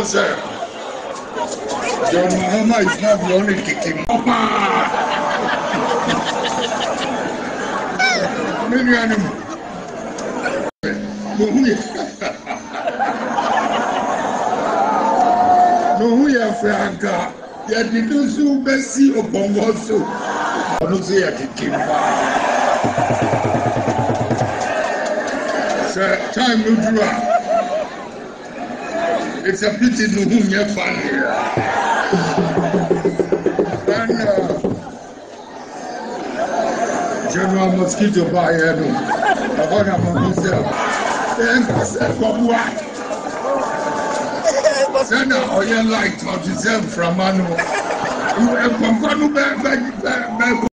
sir. John Mahama is not the only kicking. Many animals. No, we are Franca. Yet we do so Bessie or Bongo so. I don't say I can keep Sir, time no draw. It's a pity no whom you're funny. And General Mosquito by Edo. I want to myself. Then I said, what? Then I like 27 from Manu. You have come back.